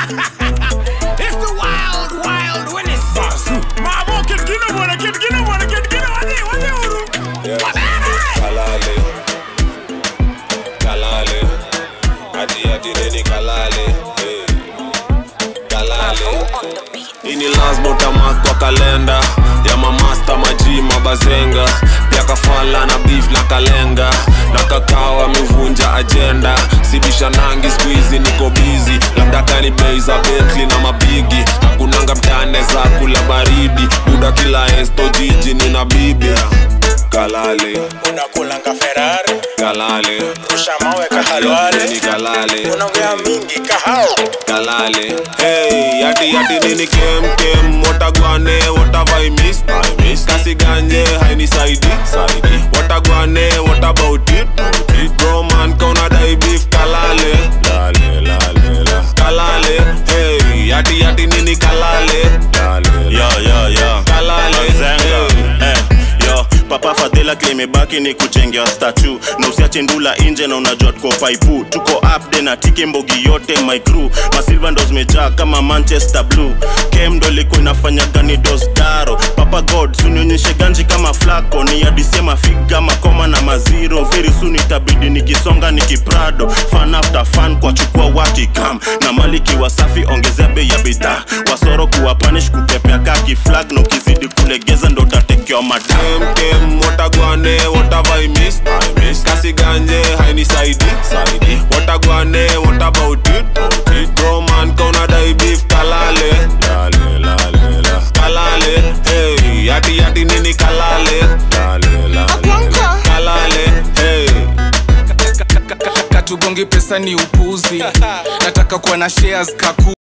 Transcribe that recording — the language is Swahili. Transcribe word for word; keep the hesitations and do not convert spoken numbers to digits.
It's the wild, wild Willis. Mama, get get up, wanna get get up, wanna get get up. What they what they what they? Kalale, kalale, adi adi neni kalale, kalale. Ini last bota mark kwa kalenda ya mamasta maji mabazenga, pia kafala na beef na kalenga, na kakao amevunja agenda. Sibisha nangi squeezy niko busy, labda kani bei za Bentley na mabigi. Hakunanga mtane za kula baridi, buda kila esto jiji nina bibi. Kalale, unakulanga Ferrari, kalale, rusha mawe kahalwale, ni kalale, unaongea mingi kahao, kalale. Hey, yati yati nini kem kem, watagwane watavai miss, I miss. Kasi ganje haini saidi, saidi. Watagwane what about it, it. Bro man kauna dai beef kalale, lale lale la, kalale. Hey, yati yati nini kalale, lale, yo yo yo, kalale, zenga, hey. Yo, papa fadhila klime baki ni kuchengea statue, na usiache ndula inje na unajua tuko paipu. Tuko up de na tiki mbogi yote my crew, masilva ndo zimejaa kama Manchester Blue. Kem ndo liko inafanya gani dos daro. Papa God sunionyeshe ganji kama flako, ni adisema figa makoma na maziro. Very soon itabidi nikisonga nikiprado, fan after fan kwa chukua wakikam, na maliki wasafi ongezea bei ya bidhaa. Wasoro kuwa punish kukepea kaki flag, no kizidi kulegeza ndo tatekeo madam. Kem kem watagwane watavai miss, I miss. Kasi ganje haini saidi, saidi. Watagwane what about it, it. Bro man kauna dai beef kalale, lale lale la, kalale. Hey, yati yati nini kalale, lale lale la, kalale. Hey, katugongi pesa ni upuzi. Nataka kuwa na shares kaku